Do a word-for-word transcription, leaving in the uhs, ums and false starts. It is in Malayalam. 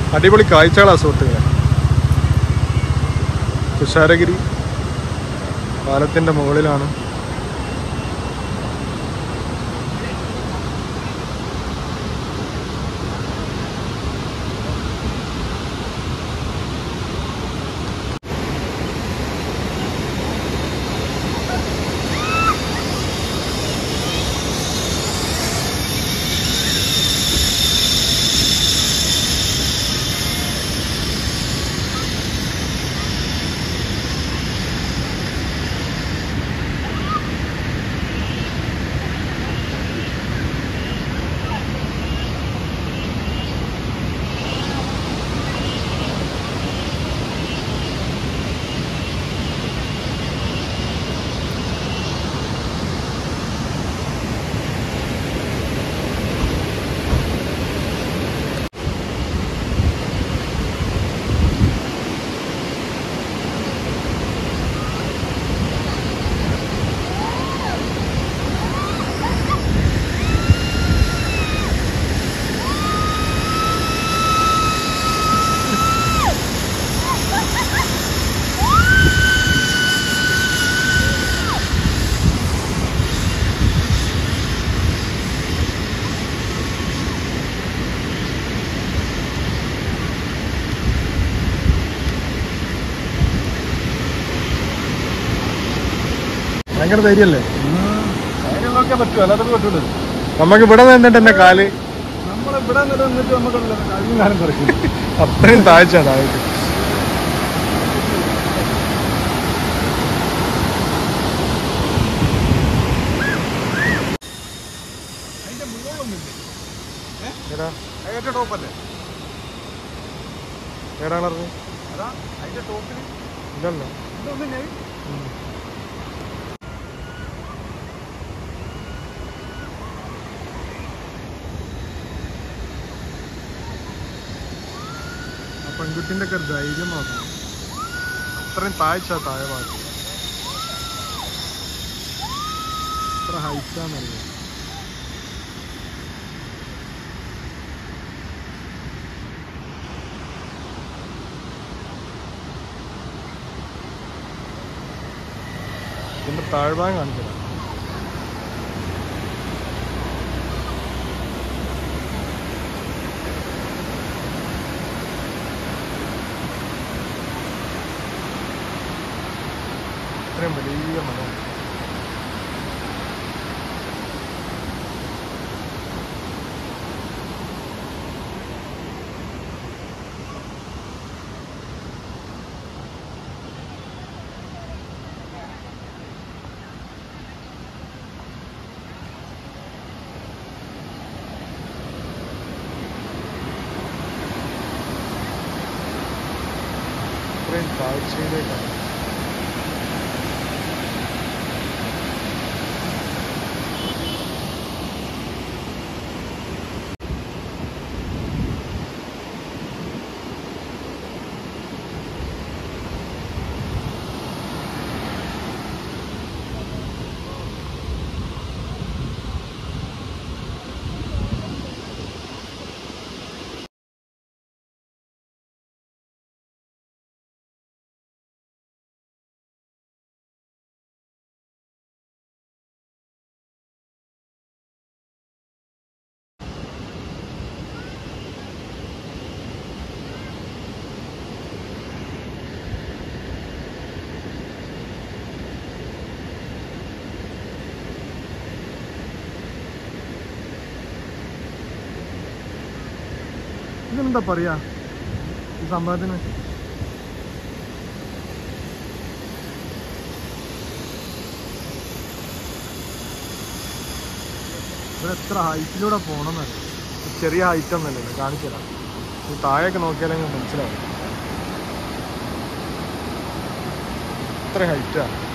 അടിപൊളി കാഴ്ചകളാണ് സുഹൃത്തുക്കളെ. തുഷാരഗിരി പാലത്തിൻ്റെ മുകളിലാണ്. ഭയങ്കര ധൈര്യല്ലേ? നോക്കിയാൽ പറ്റുമോ? അല്ലാതെ പറ്റൂല. നമുക്ക് ഇവിടെ നിന്നിട്ട് എന്നെ കാല് നമ്മളിവിടെ നിന്നിട്ട് നമുക്ക് കാലം കുറയ്ക്കും. അത്രയും താഴ്ച താഴേക്ക്. ടോപ്പല്ലേ ഏതാണത്? ഇല്ലല്ലോ. പെൺകുട്ടിൻ്റെ ഒക്കെ ധൈര്യം നോക്കണം. അത്രയും താഴ്ച താഴെ ഭാഗത്ത്. എത്ര ഹൈറ്റാന്നറിയാം. ഇതിൻ്റെ താഴ്ഭാഗം കാണിച്ചതാണ്. ഇത്രയും വലിയ മല. ഇത്രയും താഴ്ചയിലേക്കാണ്. ഇതെന്താ പറയാ ഈ സംഭവത്തിന്? ഇവിടെ എത്ര ഹൈറ്റിലൂടെ പോകണമെന്നറിയാം. ചെറിയ ഹൈറ്റ് ഒന്നല്ലല്ലോ, കാണിച്ചു തരാം. ഈ താഴെയൊക്കെ നോക്കിയാലെങ്കിൽ മനസ്സിലാവും. ഇത്ര ഹൈറ്റാണ്.